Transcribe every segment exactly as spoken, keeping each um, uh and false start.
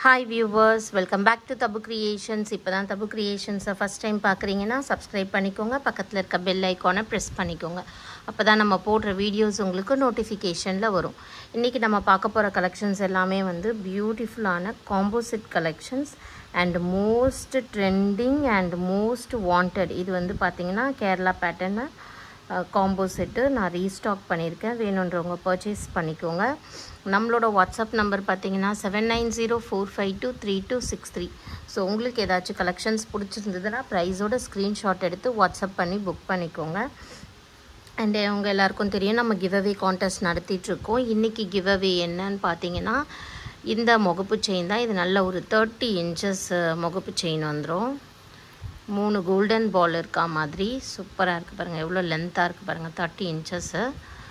Hi viewers, welcome back to Tabu Creations. இப்பதான் Tabu Creations first time பார்க்குறீங்கன்னா subscribe பண்ணிக்கோங்க, பக்கத்தில் இருக்க bell icon-ஐ press பண்ணிக்கோங்க. அப்பதான் நம்ம போடுற வீடியோஸ் உங்களுக்கு நோட்டிஃபிகேஷன்ல வரும். இன்னைக்கு நம்ம பார்க்க போற கலெக்ஷன்ஸ் எல்லாமே வந்து பியூட்டிஃபுல்லான composite collections and most trending and most wanted. இது வந்து பாத்தீங்கன்னா கேரளா பேட்டர்ன் காம்போ செட்டு நான் ரீஸ்டாக் பண்ணியிருக்கேன். வேணுன்றவங்க பர்ச்சேஸ் பண்ணிக்கோங்க. நம்மளோட வாட்ஸ்அப் நம்பர் பார்த்தீங்கன்னா seven nine zero four five two three two six three. So உங்களுக்கு ஏதாச்சும் கலெக்ஷன்ஸ் பிடிச்சிருந்ததுன்னா ப்ரைஸோட ஸ்க்ரீன்ஷாட் எடுத்து வாட்ஸ்அப் பண்ணி புக் பண்ணிக்கோங்க. அண்ட் அவங்க எல்லாருக்கும் தெரியும் நம்ம கிவ் அவே கான்டெஸ்ட் நடத்திட்டுருக்கோம். இன்றைக்கி கிவ் அவே என்னன்னு பார்த்தீங்கன்னா இந்த முகப்பு செயின் தான். இது நல்ல ஒரு தேர்ட்டி இன்ச்சஸ் முகப்பு செயின் வந்துடும். மூணு கோல்டன் பால் இருக்கா மாதிரி சூப்பராக இருக்குது பாருங்கள், எவ்வளோ லென்த்தாக இருக்குது பாருங்கள், thirty inches.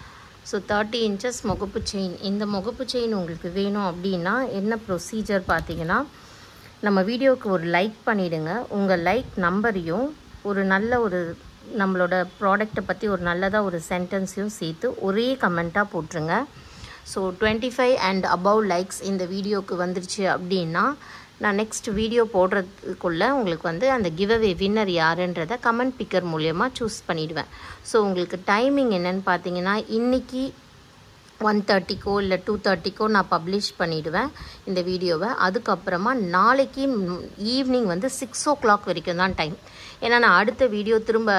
So thirty inches முகப்பு செயின். இந்த முகப்பு செயின் உங்களுக்கு வேணும் அப்படின்னா என்ன ப்ரொசீஜர் பார்த்தீங்கன்னா, நம்ம வீடியோவுக்கு ஒரு லைக் பண்ணிவிடுங்க. உங்கள் லைக் நம்பரையும் ஒரு நல்ல ஒரு நம்மளோட ப்ராடக்டை பற்றி ஒரு நல்லதாக ஒரு சென்டென்ஸையும் சேர்த்து ஒரே கமெண்ட்டாக போட்டுருங்க. So twenty five and above likes இந்த வீடியோவுக்கு வந்துருச்சு அப்படின்னா நான் நெக்ஸ்ட் வீடியோ போடுறதுக்குள்ளே உங்களுக்கு வந்து அந்த கிவ் அவே வின்னர் யாருன்றதை கமெண்ட் பிக்கர் மூலயமா சூஸ் பண்ணிவிடுவேன். ஸோ உங்களுக்கு டைமிங் என்னென்னு பார்த்தீங்கன்னா இன்றைக்கி ஒன் தேர்ட்டிக்கோ இல்லை டூ தேர்ட்டிக்கோ நான் பப்ளிஷ் பண்ணிவிடுவேன் இந்த வீடியோவை. அதுக்கப்புறமா நாளைக்கு ஈவினிங் வந்து சிக்ஸ் ஓ கிளாக் வரைக்கும் தான் டைம். ஏன்னா நான் அடுத்த வீடியோ திரும்ப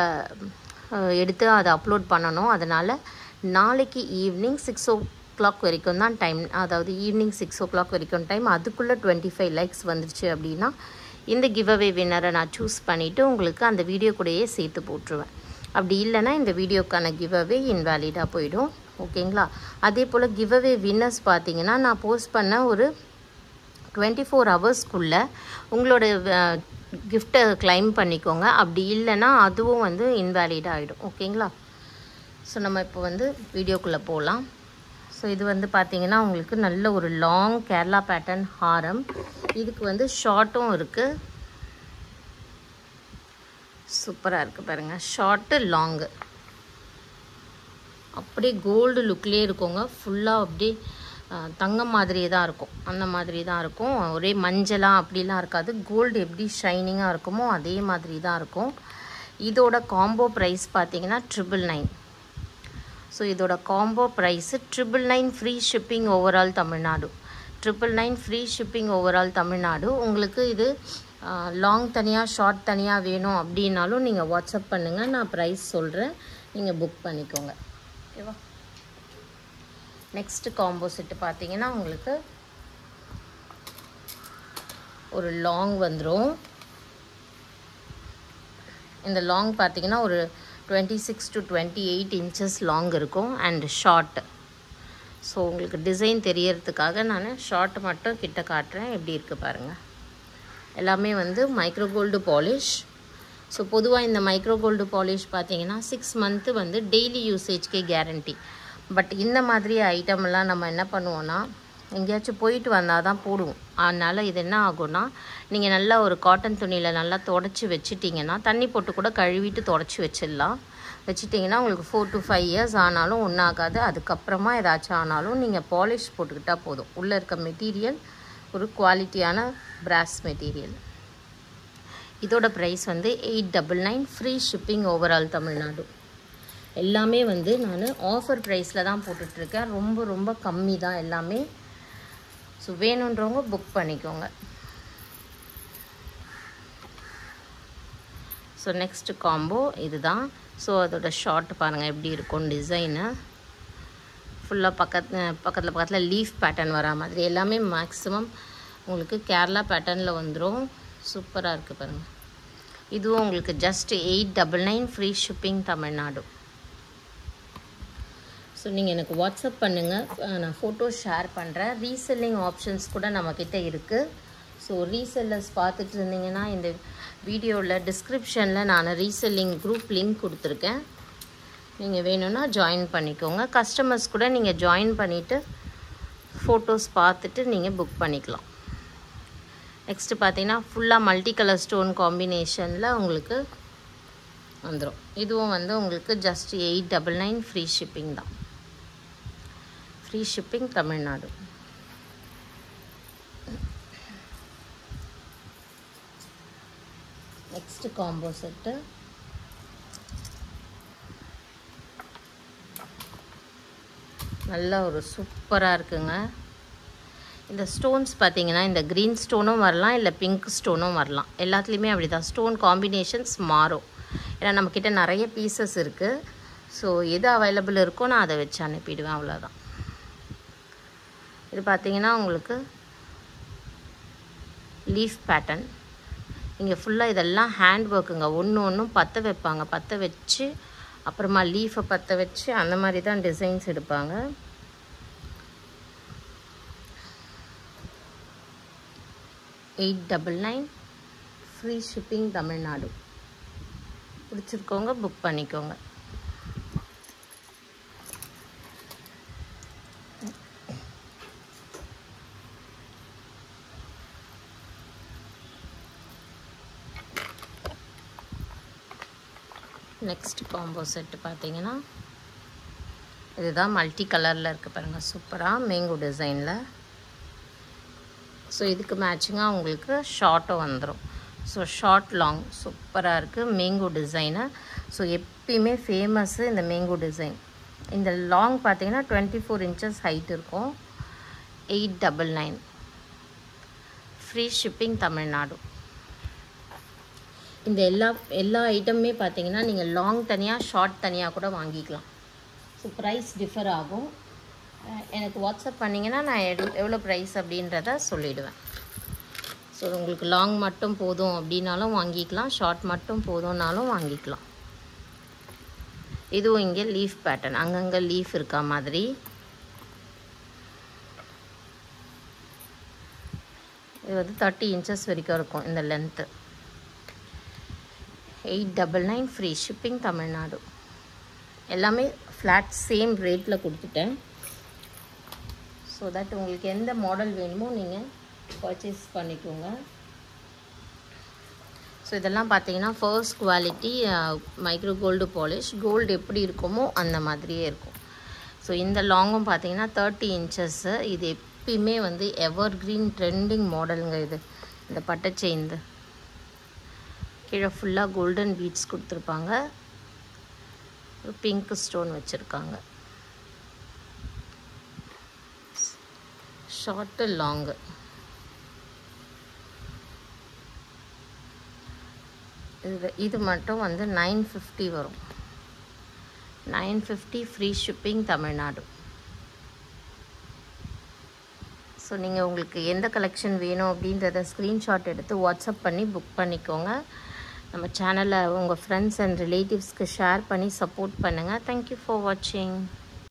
எடுத்து அதை அப்லோட் பண்ணணும். அதனால் நாளைக்கு ஈவினிங் சிக்ஸ் ஓ கிளாக் வரைக்கும் தான் டைம், அதாவது ஈவினிங் சிக்ஸ் ஓ கிளாக் வரைக்கும் டைம். அதுக்குள்ளே டுவெண்ட்டி ஃபைவ் லைக்ஸ் வந்துருச்சு அப்படின்னா இந்த கிவ் அவே வின்னரை நான் சூஸ் பண்ணிவிட்டு உங்களுக்கு அந்த வீடியோ கூடயே சேர்த்து போட்டுருவேன். அப்படி இல்லைன்னா இந்த வீடியோக்கான கிவ் அவே இன்வேலிடாக போயிடும். ஓகேங்களா? அதே போல் கிவ் அவே வின்னர்ஸ் பார்த்தீங்கன்னா நான் போஸ்ட் பண்ண ஒரு டுவெண்ட்டி ஃபோர் ஹவர்ஸ்க்குள்ளே உங்களோட கிஃப்ட்டை கிளைம் பண்ணிக்கோங்க. அப்படி இல்லைன்னா அதுவும் வந்து இன்வேலிட் ஆகிடும். ஓகேங்களா? ஸோ நம்ம இப்போ வந்து வீடியோக்குள்ளே போகலாம். ஸோ இது வந்து பார்த்திங்கன்னா உங்களுக்கு நல்ல ஒரு லாங் கேரளா பேட்டர்ன் ஹாரம். இதுக்கு வந்து ஷார்ட்டும் இருக்குது. சூப்பராக இருக்குது பாருங்கள், ஷார்ட்டு லாங்கு அப்படியே கோல்டு லுக்லேயே இருக்குங்க. ஃபுல்லாக அப்படியே தங்கம் மாதிரியே தான் இருக்கும், அந்த மாதிரி தான் இருக்கும். ஒரே மஞ்சளாக அப்படிலாம் இருக்காது, கோல்டு எப்படி ஷைனிங்காக இருக்குமோ அதே மாதிரி தான் இருக்கும். இதோட காம்போ ப்ரைஸ் பார்த்திங்கன்னா ட்ரிபிள் நைன். ஸோ இதோட combo price triple nine free shipping overall Tamil Nadu. Triple nine free shipping overall Tamil Nadu. உங்களுக்கு இது லாங் தனியாக ஷார்ட் தனியாக வேணும் அப்படின்னாலும் நீங்கள் வாட்ஸ்அப் பண்ணுங்கள், நான் ப்ரைஸ் சொல்கிறேன், நீங்கள் புக் பண்ணிக்கோங்க. ஓகேவா? நெக்ஸ்ட்டு காம்போ செட்டு பார்த்தீங்கன்னா உங்களுக்கு ஒரு லாங் வந்துடும். இந்த லாங் பார்த்தீங்கன்னா ஒரு twenty six to twenty eight inches long இருக்கும் அண்ட் ஷார்ட்டு. ஸோ உங்களுக்கு டிசைன் தெரியறதுக்காக நான் ஷார்ட் மட்டும் கிட்ட காட்டுறேன். எப்படி இருக்குது பாருங்கள். எல்லாமே வந்து மைக்ரோ கோல்டு பாலிஷ். ஸோ பொதுவாக இந்த மைக்ரோ கோல்டு பாலிஷ் பார்த்தீங்கன்னா சிக்ஸ் மந்த்து வந்து டெய்லி யூசேஜ்க்கே கேரண்டி. பட் இந்த மாதிரி ஐட்டம்லாம் நம்ம என்ன பண்ணுவோன்னா எங்கேயாச்சும் போயிட்டு வந்தால் தான் போடுவோம். அதனால் இது என்ன ஆகும்னா நீங்கள் நல்லா ஒரு காட்டன் துணியில் நல்லா தொடச்சி வச்சிட்டிங்கன்னா, தண்ணி போட்டு கூட கழுவிட்டு தொடச்சி வச்சிடலாம். வச்சிட்டிங்கன்னா உங்களுக்கு ஃபோர் டு ஃபைவ் இயர்ஸ் ஆனாலும் ஒன்றாகாது. அதுக்கப்புறமா ஏதாச்சும் ஆனாலும் நீங்கள் பாலிஷ் போட்டுக்கிட்டால் போதும். உள்ளே இருக்க மெட்டீரியல் ஒரு குவாலிட்டியான பிராஸ் மெட்டீரியல். இதோட ப்ரைஸ் வந்து eight double nine free shipping overall Tamil Nadu. எல்லாமே வந்து நான் ஆஃபர் ப்ரைஸில் தான் போட்டுட்ருக்கேன். ரொம்ப ரொம்ப கம்மி தான் எல்லாமே. ஸோ வேணுன்றவங்க புக் பண்ணிக்கோங்க. ஸோ நெக்ஸ்ட்டு காம்போ இது தான். ஸோ அதோட ஷார்ட் பாருங்கள் எப்படி இருக்கும் டிசைனு. ஃபுல்லாக பக்கத்து பக்கத்தில் பக்கத்தில் லீஃப் பேட்டர்ன் வரா மாதிரி எல்லாமே மேக்ஸிமம் உங்களுக்கு கேரளா பேட்டர்னில் வந்துடும். சூப்பராக இருக்குது பாருங்கள். இதுவும் உங்களுக்கு just eight double nine free shipping Tamil Nadu. So நீங்கள் எனக்கு வாட்ஸ்அப் பண்ணுங்கள், நான் ஃபோட்டோஸ் ஷேர் பண்ணுறேன். ரீசெல்லிங் ஆப்ஷன்ஸ் கூட நம்மக்கிட்ட இருக்குது. ஸோ ரீசெல்லர்ஸ் பார்த்துட்டு இருந்தீங்கன்னா இந்த வீடியோவில் டிஸ்கிரிப்ஷனில் நான் ரீசெல்லிங் குரூப் லிங்க் கொடுத்துருக்கேன். நீங்கள் வேணும்னா ஜாயின் பண்ணிக்கோங்க. கஸ்டமர்ஸ் கூட நீங்கள் ஜாயின் பண்ணிவிட்டு ஃபோட்டோஸ் பார்த்துட்டு நீங்கள் புக் பண்ணிக்கலாம். நெக்ஸ்ட்டு பார்த்தீங்கன்னா ஃபுல்லாக மல்டி கலர் ஸ்டோன் காம்பினேஷனில் உங்களுக்கு வந்துடும். இதுவும் வந்து உங்களுக்கு just eight double nine free shipping தான். Free shipping Tamil Nadu. Next combo set. நல்ல ஒரு சூப்பராக இருக்குங்க. இந்த ஸ்டோன்ஸ் பார்த்தீங்கன்னா இந்த க்ரீன் ஸ்டோனும் வரலாம், இல்லை பிங்க் ஸ்டோனும் வரலாம். எல்லாத்துலேயுமே அப்படி தான் ஸ்டோன் காம்பினேஷன்ஸ் மாறும். ஏன்னா நம்மக்கிட்ட நிறைய பீசஸ் இருக்குது. ஸோ எது அவைலபிள் இருக்கோ நான் அதை வச்சு அனுப்பிடுவேன், அவ்வளோதான். இது பார்த்தீங்கன்னா உங்களுக்கு லீஃப் பேட்டர்ன். இங்கே ஃபுல்லாக இதெல்லாம் ஹேண்ட் ஒர்க்குங்க. ஒன்று ஒன்றும் பற்ற வைப்பாங்க. பற்ற வச்சு அப்புறமா லீஃபை பற்ற வச்சு அந்த மாதிரி தான் டிசைன்ஸ் எடுப்பாங்க. Eight double nine free shipping Tamil Nadu. பிடிச்சிருக்கோங்க புக் பண்ணிக்கோங்க. நெக்ஸ்ட் காம்போ செட்டு பார்த்தீங்கன்னா இதுதான் மல்டி கலரில் இருக்குது பாருங்கள், சூப்பராக மேங்கோ டிசைனில். ஸோ இதுக்கு மேட்சிங்காக உங்களுக்கு ஷார்ட்டும் வந்துடும். ஸோ ஷார்ட் லாங் சூப்பராக இருக்குது மேங்கோ டிசைனு. ஸோ எப்பயுமே ஃபேமஸ்ஸு இந்த மேங்கோ டிசைன். இந்த லாங் பார்த்தீங்கன்னா டுவெண்ட்டி ஃபோர் இன்ச்சஸ் ஹைட் இருக்கும். Eight double nine free shipping Tamil Nadu. இந்த எல்லா எல்லா ஐட்டமுமே பார்த்தீங்கன்னா நீங்கள் லாங் தனியாக ஷார்ட் தனியாக கூட வாங்கிக்கலாம். ஸோ ப்ரைஸ் டிஃபர் ஆகும். எனக்கு வாட்ஸ்அப் பண்ணிங்கன்னா நான் எடு எவ்வளோ ப்ரைஸ் அப்படின்றத சொல்லிவிடுவேன். ஸோ உங்களுக்கு லாங் மட்டும் போதும் அப்படின்னாலும் வாங்கிக்கலாம், ஷார்ட் மட்டும் போதும்னாலும் வாங்கிக்கலாம். இதுவும் இங்கே லீஃப் பேட்டர்ன், அங்கங்கே லீஃப் இருக்கா மாதிரி. இது வந்து தேர்ட்டி இன்ச்சஸ் வரைக்கும் இருக்கும் இந்த length. Eight double nine free shipping Tamil Nadu. எல்லாமே ஃப்ளாட் சேம் ரேட்டில் கொடுத்துட்டேன். ஸோ தட் உங்களுக்கு எந்த மாடல் வேணுமோ நீங்கள் பர்ச்சேஸ் பண்ணிக்கோங்க. ஸோ இதெல்லாம் பார்த்தீங்கன்னா first quality micro gold polish. Gold எப்படி இருக்குமோ அந்த மாதிரியே இருக்கும். ஸோ இந்த லாங்கும் பார்த்தீங்கன்னா தேர்ட்டி இன்ச்சஸ்ஸு. இது எப்பயுமே வந்து எவர் க்ரீன் ட்ரெண்டிங் மாடலுங்க. இது இந்த பட்டை செயின் கீழே ஃபுல்லாக கோல்டன் பீட்ஸ் கொடுத்துருப்பாங்க. ஒரு பிங்க் ஸ்டோன் வச்சுருக்காங்க. Short long. இது இது மட்டும் வந்து நைன் ஃபிஃப்டி வரும். Nine fifty free shipping Tamil Nadu. So நீங்கள் உங்களுக்கு எந்த கலெக்ஷன் வேணும் அப்படின்றத ஸ்க்ரீன்ஷாட் எடுத்து வாட்ஸ்அப் பண்ணி புக் பண்ணிக்கோங்க. நம்ம சேனலை உங்கள் ஃப்ரெண்ட்ஸ் அண்ட் ரிலேட்டிவ்ஸ்க்கு ஷேர் பண்ணி சப்போர்ட் பண்ணுங்கள். தேங்க்யூ ஃபார் வாட்சிங்.